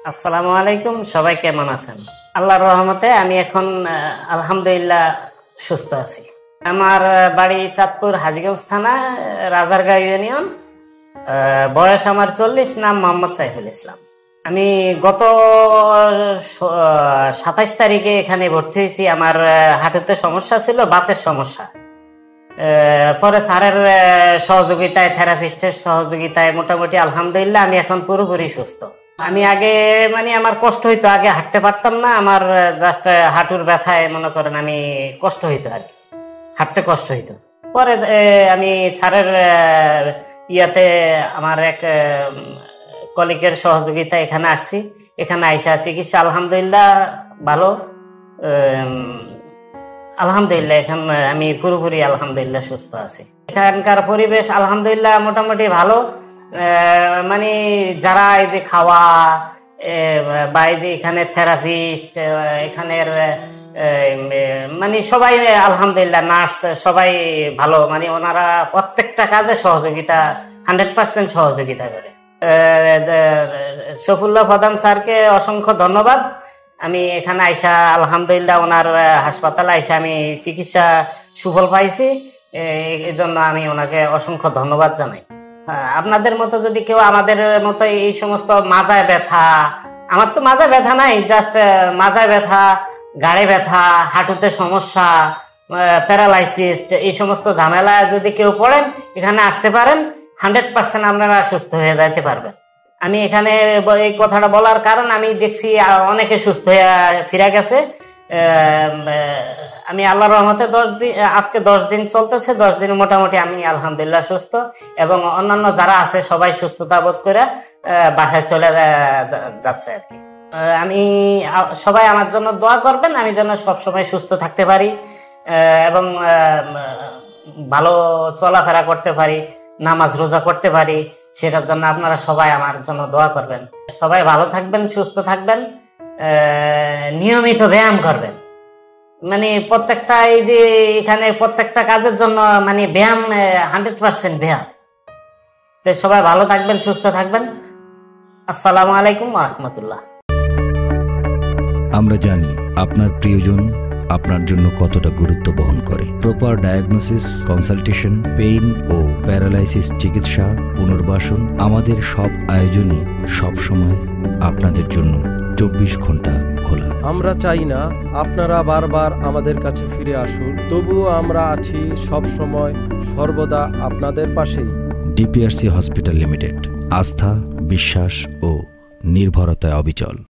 আসসালামু আলাইকুম, সবাই কেমন আছেন? আল্লাহর রহমতে আমি এখন আলহামদুলিল্লাহ সুস্থ আছি। আমার বাড়ি চাঁদপুর হাজীগঞ্জ থানা, রাজারগাঁও ইউনিয়ন। বয়স আমার 40, নাম মোহাম্মদ সাইফুল ইসলাম। আমি গত 27 তারিখে এখানে ভর্তি হয়েছি। আমার হাঁটুতে সমস্যা ছিল, বাতের সমস্যা। পরে স্যারের সহযোগিতায়, থেরাপিস্টের সহযোগিতায় মোটামুটি আলহামদুলিল্লাহ আমি এখন পুরোপুরি সুস্থ। আমি আগে আমার কষ্ট হইতো, আগে হাঁটতে পারতাম না। আমার জাস্ট হাঁটুর ব্যথায় মনে করেন আমি কষ্ট হইতো, আর কি হাঁটতে কষ্ট হইতো। পরে আমি স্যারের ইয়াতে আমার এক কলিগের সহযোগিতা এখানে আসছি। এখানে আইসা চিকিৎসা আলহামদুলিল্লাহ ভালো। আলহামদুলিল্লাহ এখন আমি পুরোপুরি আলহামদুলিল্লাহ সুস্থ আছি। এখানকার পরিবেশ আলহামদুলিল্লাহ মোটামুটি ভালো। যারা এই যে খাওয়া বা এই যে এখানে থেরাপিস্ট, এখানের সবাই আলহামদুলিল্লাহ, নার্স সবাই ভালো। ওনারা প্রত্যেকটা কাজে সহযোগিতা 100% সহযোগিতা করে। শফিউল্লাহ প্রধান স্যারকে অসংখ্য ধন্যবাদ। আমি এখানে আইসা আলহামদুলিল্লাহ ওনার হাসপাতালে আইসা আমি চিকিৎসা সুফল পাইছি। এই জন্য আমি ওনাকে অসংখ্য ধন্যবাদ জানাই। আপনাদের মতো যদি কেউ আমাদের মতো এই সমস্ত মাজায় ব্যথা, আমার তো মাজায় ব্যথা নাই, জাস্ট মাজায় ব্যথা, গাড়ে ব্যথা, হাঁটুতে সমস্যা, প্যারালাইসিস, এই সমস্ত ঝামেলা যদি কেউ পড়েন, এখানে আসতে পারেন। 100% আপনারা সুস্থ হয়ে যাইতে পারবেন। আমি এখানে এই কথাটা বলার কারণ, আমি দেখছি অনেকে সুস্থ হয়ে ফিরে গেছে। আমি আল্লাহর রহমতে আজকে 10 দিন চলতেছে। 10 দিন মোটামুটি আমি আলহামদুলিল্লাহ সুস্থ, এবং অন্যান্য যারা আছে সবাই সুস্থতা বোধ করে বাসায় চলে যাচ্ছে, আর কি। আমি সবাই আমার জন্য দোয়া করবেন, আমি যেন সবসময় সুস্থ থাকতে পারি এবং ভালো চলাফেরা করতে পারি, নামাজ রোজা করতে পারি। সেটার জন্য আপনারা সবাই আমার জন্য দোয়া করবেন। সবাই ভালো থাকবেন, সুস্থ থাকবেন, নিয়মিত ব্যায়াম করবেন। প্রত্যেকটা এই যে এখানে প্রত্যেকটা কাজের জন্য ব্যায়াম 100% ব্যায়াম। তো সবাই ভালো থাকবেন, সুস্থ থাকবেন। আসসালামু আলাইকুম ওয়া রাহমাতুল্লাহ। আমরা জানি আপনার প্রিয়জন আপনার জন্য কতটা গুরুত্ব বহন করে। প্রপার ডায়াগনোসিস, কনসালটেশন, পেইন ও প্যারালাইসিস চিকিৎসা, পুনর্বাসন, আমাদের সব আয়োজনে সবসময় আপনাদের জন্য 24 ঘন্টা খোলা। আমরা চাই না আপনারা বারবার আমাদের কাছে ফিরে আসুন, তবুও আমরা আছি সব সময় সর্বদা আপনাদের পাশেই। ডিপিআরসি হসপিটাল লিমিটেড, আস্থা, বিশ্বাস ও নির্ভরতায় অবিচল।